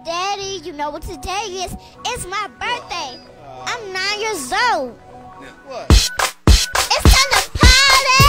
Daddy, you know what today is? It's my birthday. I'm 9 years old. What? It's time to party!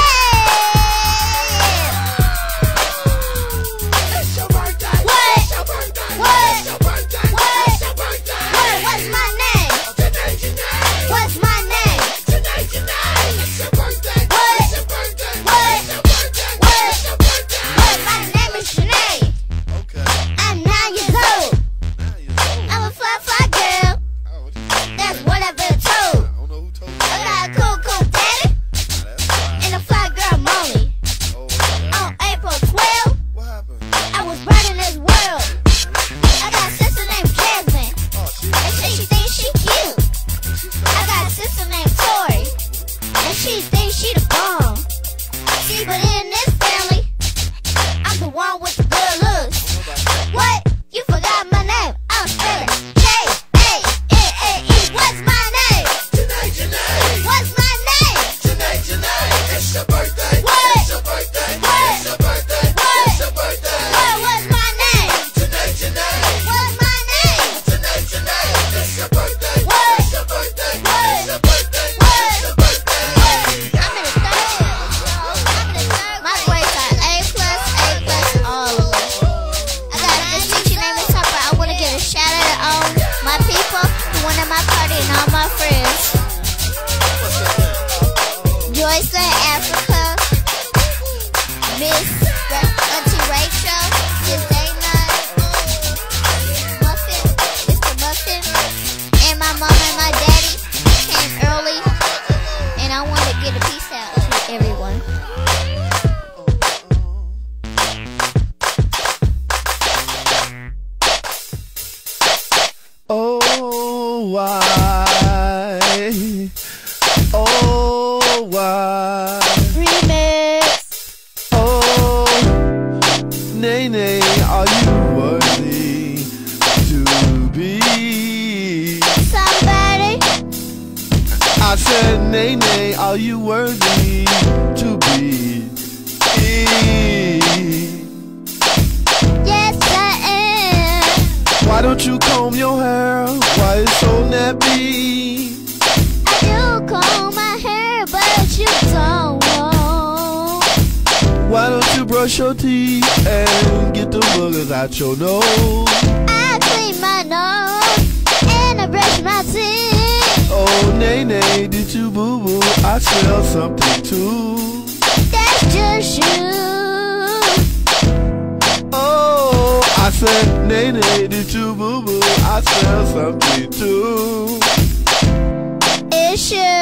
It's your birthday. What? It's your birthday. What? It's your birthday. What? It's your birthday. What? What's my name? Today's your name. What's my name? Today's your name. It's your birthday. What? It's your birthday. What? It's your birthday. What? It's your birthday. What? My name is Shanae. Okay. I'm 9 years old. Now you're old. I'm a fly girl. Oh, what you talking That's about? what I've been told. I don't know who told you I got that. a cool daddy That's fine. and a fly girl mommy. Oh, okay. On April 12th, What happened? I was born in this world. I got a sister named Jasmine, Oh, and she thinks she cute. I got a sister named Tori, and she thinks she the bomb. See, but in this family, I'm the one with the good looks. What? You forgot my name? I'm spelling J-A-N-N-E. What's my name? Today's your name. What's my name? Today's your name. It's your birthday. What? It's your birthday. What? It's your birthday. What? It's your birthday. What's my name? Today's your name. What's my name? Today's your name. It's your birthday. What? It's your birthday. What? It's your birthday. What? It's your birthday. I'm in the third. My grades are A+, all of them. I got this teacher named Miss Harper. I want to give a shout out to all my people who went at my party and all my friends. Joyce in Africa, Miss Auntie Rachel, Miss Dana, Muffin, Mr. Muffin, and my mom and my daddy came early, and I want to get a peace out to everyone. Oh, why? Oh, why? Remix. Oh, Nene, are you worthy to be? Somebody. I said, Nene, are you worthy to be? Yes, I am. Why don't you comb your hair? Why it's so nappy? I do comb my hair, but you don't. Why don't you brush your teeth and get the boogers out your nose? I clean my nose and I brush my teeth. Oh, Nene, did you boo-boo? I smell something too. That's just you. Oh, I said, Nene, did you boo-boo? I smell something too. It's you.